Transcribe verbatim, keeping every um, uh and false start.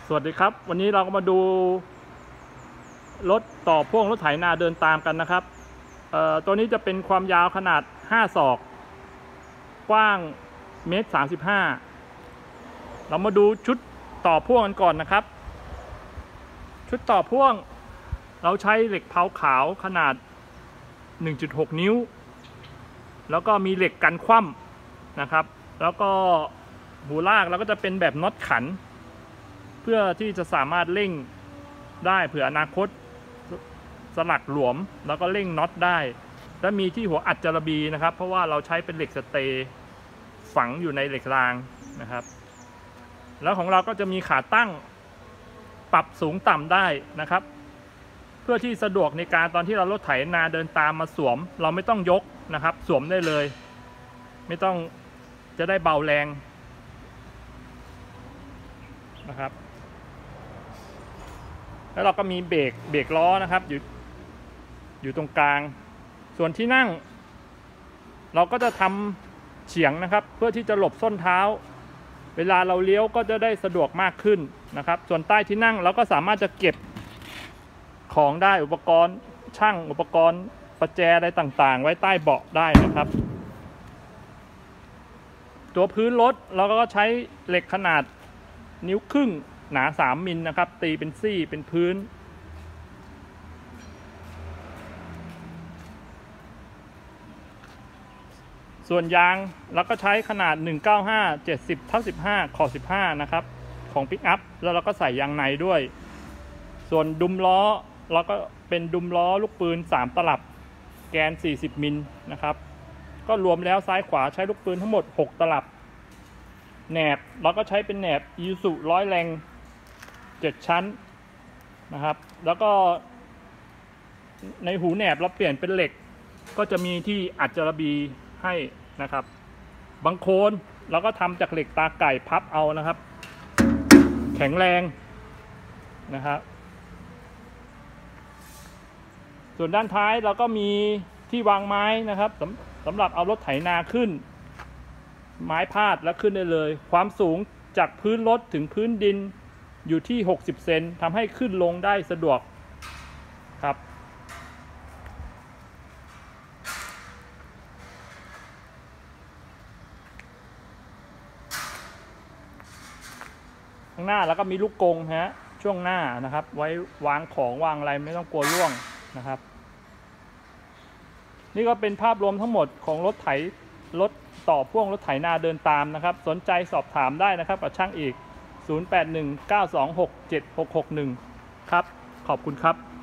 สวัสดีครับวันนี้เราก็มาดูรถต่อพ่วงรถไถนาเดินตามกันนะครับตัวนี้จะเป็นความยาวขนาดห้าศอกกว้างเมตรสามสิบห้าเรามาดูชุดต่อพ่วงกันก่อนนะครับชุดต่อพ่วงเราใช้เหล็กเผาขาวขนาด หนึ่งจุดหก นิ้วแล้วก็มีเหล็กกันคว่ำนะครับแล้วก็หูลากเราก็จะเป็นแบบน็อตขันเพื่อที่จะสามารถเร่งได้เผื่ออนาคตสลักหลวมแล้วก็เร่งน็อตได้และมีที่หัวอัดจระบีนะครับเพราะว่าเราใช้เป็นเหล็กสเตย์ฝังอยู่ในเหล็กรางนะครับแล้วของเราก็จะมีขาตั้งปรับสูงต่ำได้นะครับเพื่อที่สะดวกในการตอนที่เรารถไถนาเดินตามมาสวมเราไม่ต้องยกนะครับสวมได้เลยไม่ต้องจะได้เบาแรงนะครับแล้วเราก็มีเบรกเบรกล้อนะครับอยู่อยู่ตรงกลางส่วนที่นั่งเราก็จะทำเฉียงนะครับเพื่อที่จะหลบส้นเท้าเวลาเราเลี้ยวก็จะได้สะดวกมากขึ้นนะครับส่วนใต้ที่นั่งเราก็สามารถจะเก็บของได้อุปกรณ์ช่างอุปกรณ์ประแจอะไรต่างๆไว้ใต้เบาะได้นะครับตัวพื้นรถเราก็ใช้เหล็กขนาดนิ้วครึ่งหนาสามมิลนะครับตีเป็นซี่เป็นพื้นส่วนยางเราก็ใช้ขนาดหนึ่งเก้าห้า เจ็ดสิบ ทับ สิบห้าขอสิบห้านะครับของปิกอัพแล้วเราก็ใส่ยางในด้วยส่วนดุมล้อเราก็เป็นดุมล้อลูกปืนสามตลับแกนสี่สิบมิลนะครับก็รวมแล้วซ้ายขวาใช้ลูกปืนทั้งหมดหกตลับแหนบเราก็ใช้เป็นแหนบอีซูร้อยแรงเจ็ดชั้นนะครับแล้วก็ในหูแหนบเราเปลี่ยนเป็นเหล็กก็จะมีที่อัดจระบีให้นะครับบางโคนเราก็ทำจากเหล็กตาไก่พับเอานะครับแข็งแรงนะครับส่วนด้านท้ายเราก็มีที่วางไม้นะครับสำสำหรับเอารถไถนาขึ้นไม้พาดแล้วขึ้นได้เลยความสูงจากพื้นรถถึงพื้นดินอยู่ที่หกสิบเซนทำให้ขึ้นลงได้สะดวกครับข้างหน้าแล้วก็มีลูกกรงฮะช่วงหน้านะครับไว้วางของวางอะไรไม่ต้องกลัวร่วงนะครับนี่ก็เป็นภาพรวมทั้งหมดของรถไถรถต่อพ่วงรถไถนาเดินตามนะครับสนใจสอบถามได้นะครับกับช่างอีกศูนย์ แปด หนึ่ง เก้า สอง หก เจ็ด หก หก หนึ่งครับขอบคุณครับ